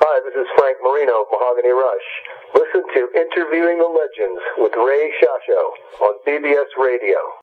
Hi, this is Frank Marino of Mahogany Rush. Listen to Interviewing the Legends with Ray Shasho on CBS Radio.